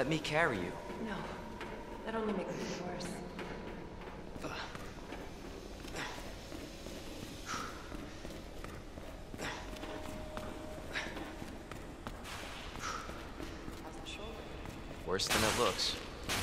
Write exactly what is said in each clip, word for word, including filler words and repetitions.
Let me carry you. No. That only makes it worse. Worse than it looks.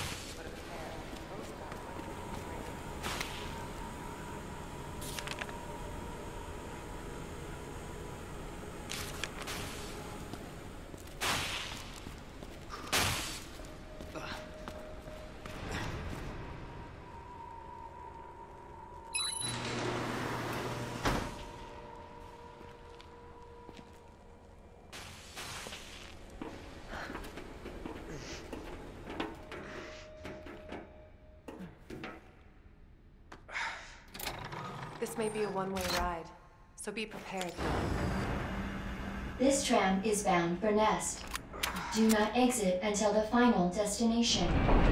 This may be a one-way ride, so be prepared. This tram is bound for Nest. Do not exit until the final destination.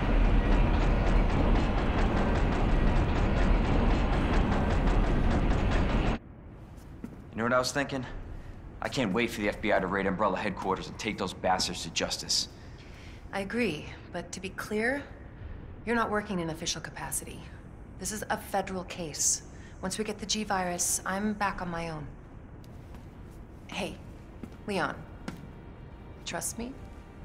You know what I was thinking? I can't wait for the F B I to raid Umbrella headquarters and take those bastards to justice. I agree, but to be clear, you're not working in official capacity. This is a federal case. Once we get the G virus, I'm back on my own. Hey, Leon. Trust me?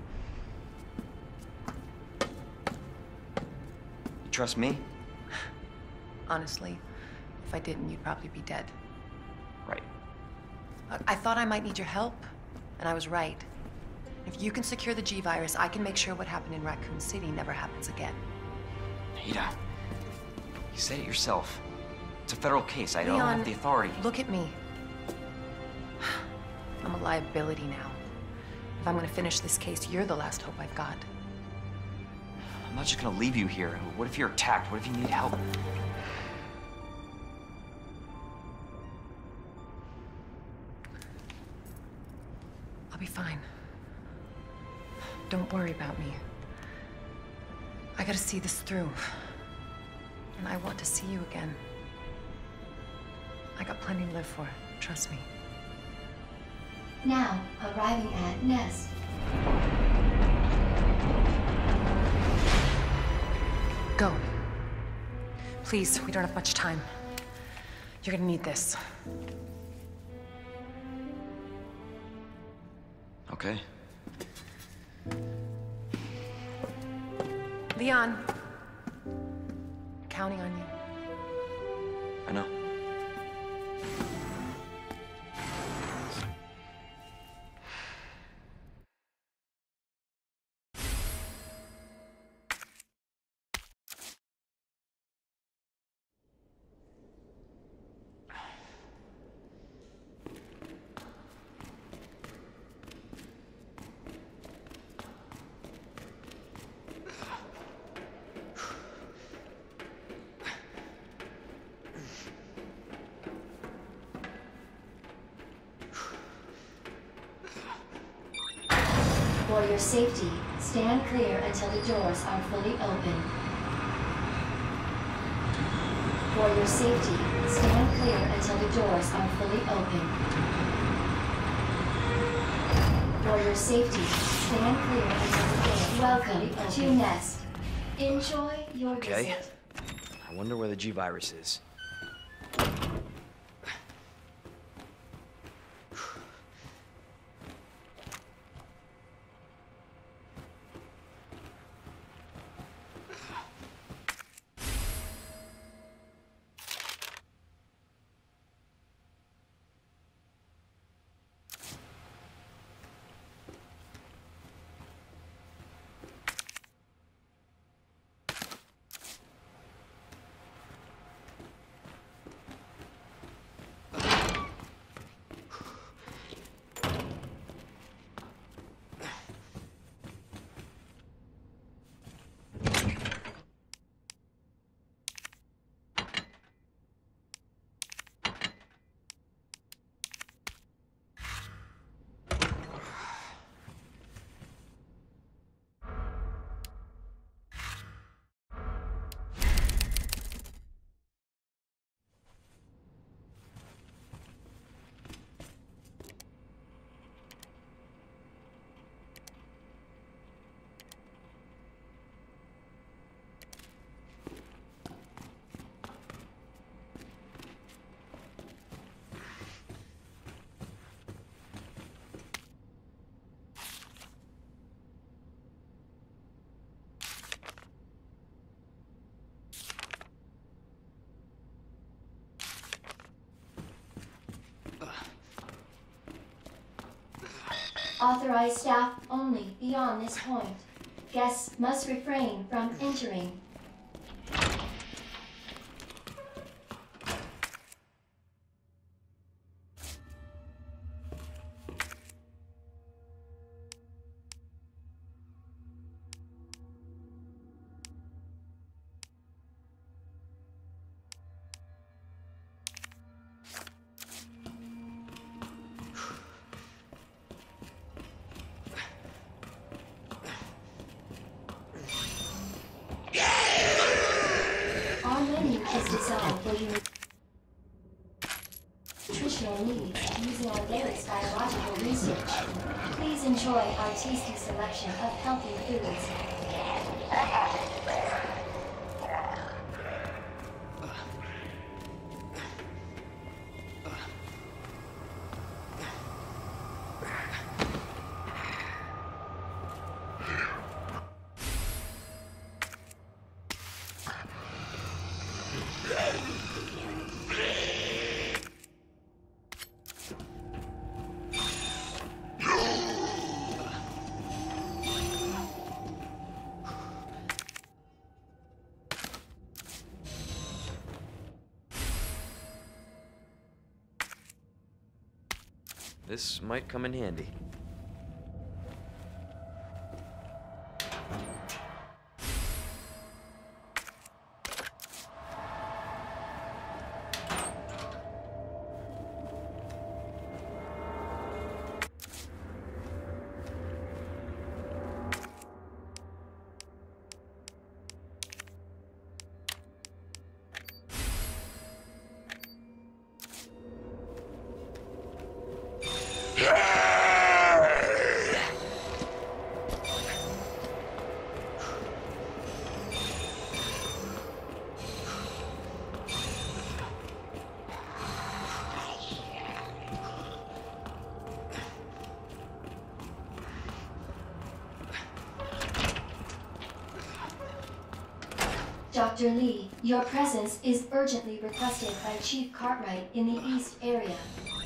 You trust me? Honestly, if I didn't, you'd probably be dead. Right. Look, I thought I might need your help, and I was right. If you can secure the G virus, I can make sure what happened in Raccoon City never happens again. Ada, you said it yourself. It's a federal case. I don't Leon, have the authority. Look at me. I'm a liability now. If I'm gonna finish this case, you're the last hope I've got. I'm not just gonna leave you here. What if you're attacked? What if you need help? I'll be fine. Don't worry about me. I gotta see this through. And I want to see you again. I got plenty to live for, trust me. Now, arriving at Nest. Go. Please, we don't have much time. You're gonna need this. Okay. Leon. Counting on you. I know. For your safety, stand clear until the doors are fully open. For your safety, stand clear until the doors are fully open. For your safety, stand clear until the doors Welcome to Nest. Enjoy your Okay. visit. I wonder where the G virus is. Authorized staff only beyond this point. Guests must refrain from entering. Is designed for your nutritional needs using Organics biological research. Please enjoy our tasty selection of healthy foods. This might come in handy. Doctor Lee, your presence is urgently requested by Chief Cartwright in the East area.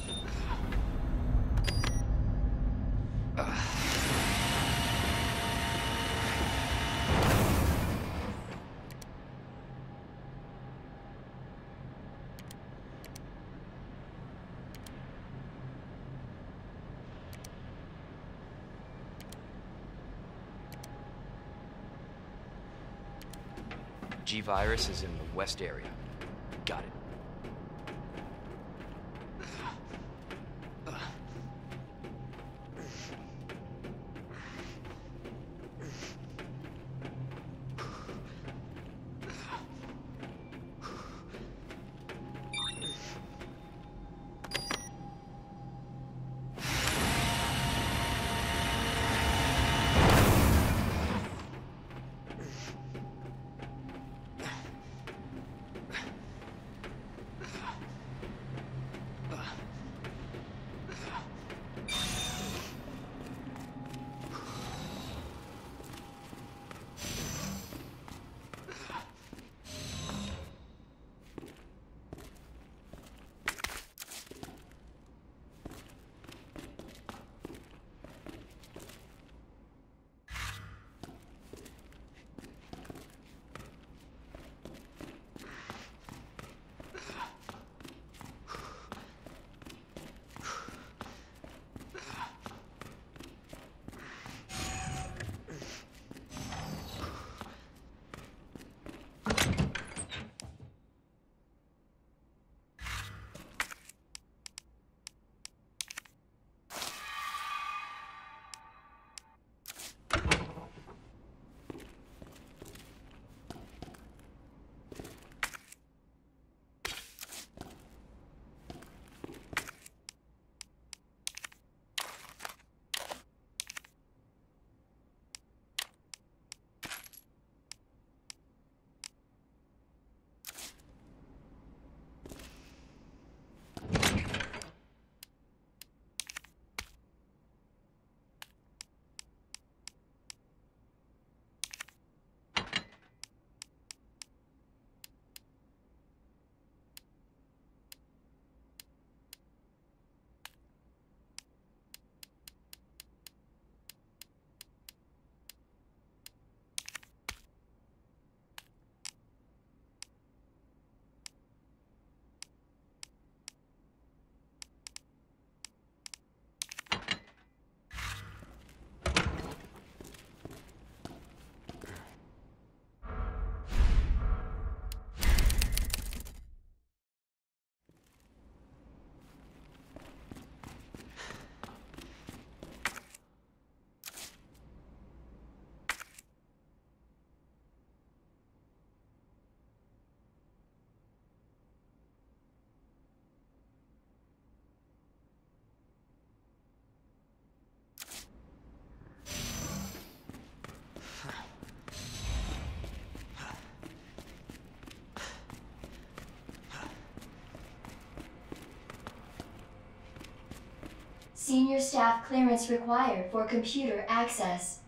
G-Virus is in the west area. Got it. Senior staff clearance required for computer access.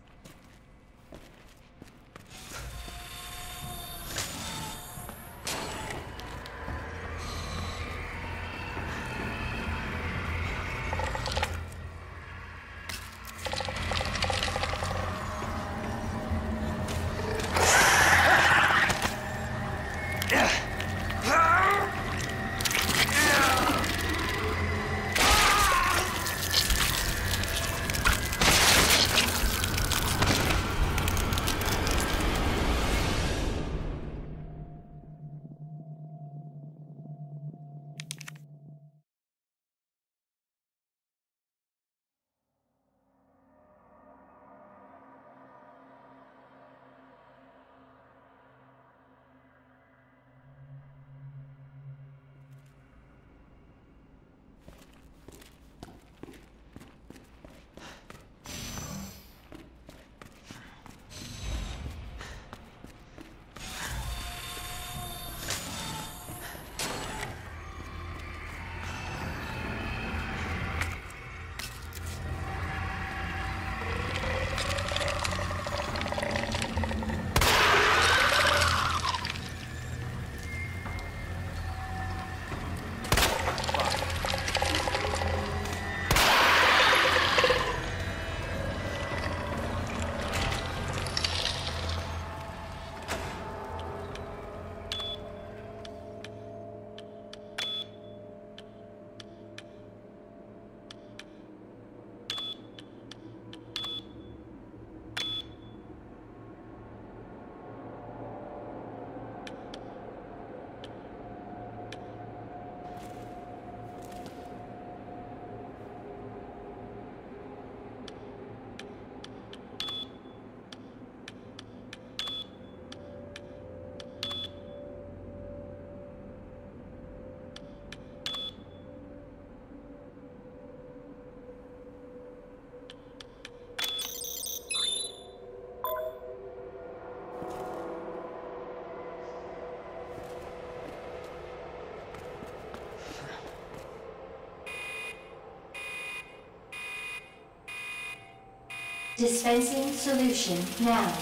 Dispensing solution now.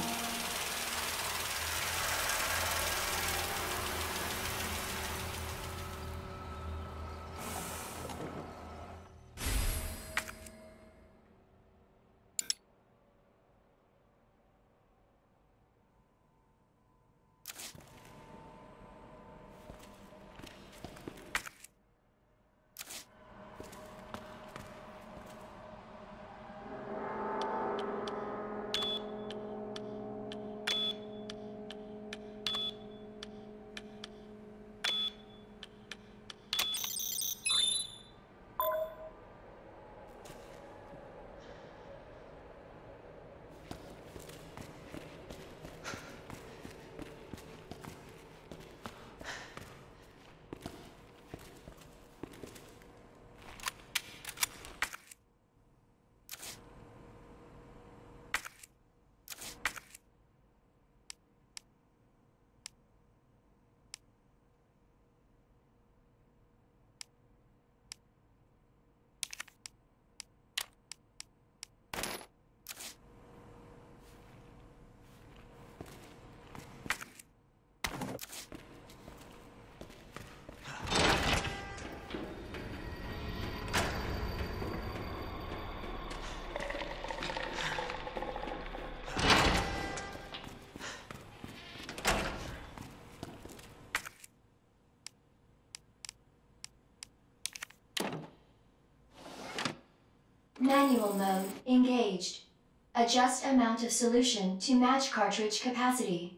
Manual mode engaged. Adjust amount of solution to match cartridge capacity.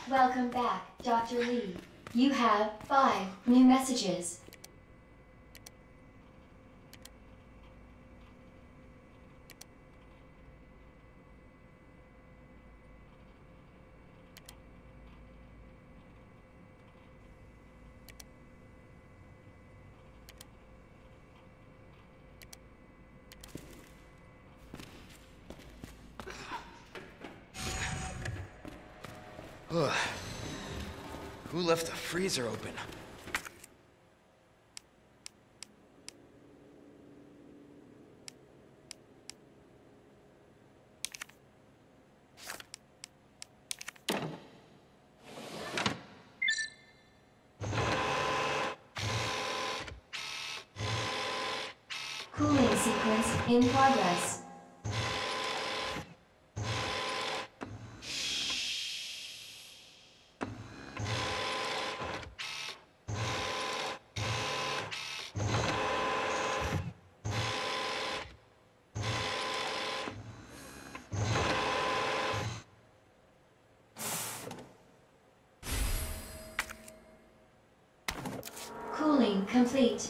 Welcome back, Doctor Lee. You have five new messages. Who left the freezer open? Cooling sequence in progress. Cooling complete.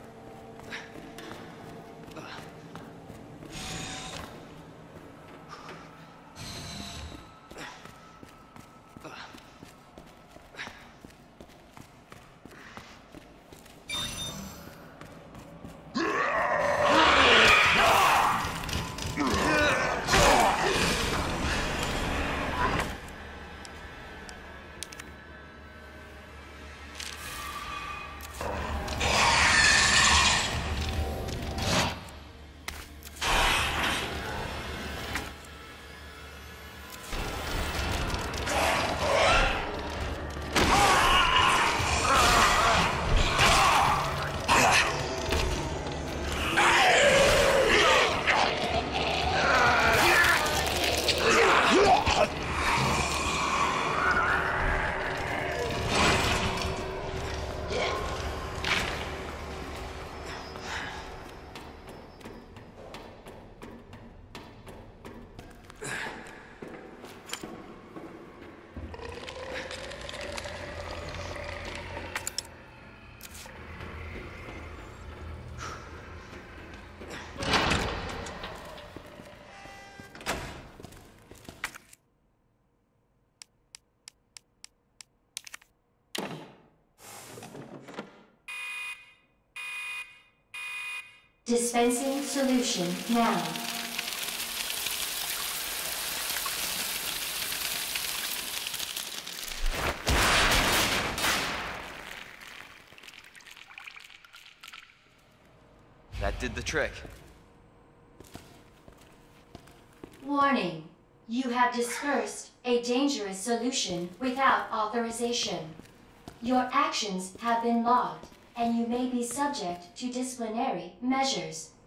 Dispensing solution now. That did the trick. Warning. You have dispersed a dangerous solution without authorization. Your actions have been logged, and you may be subject to disciplinary measures.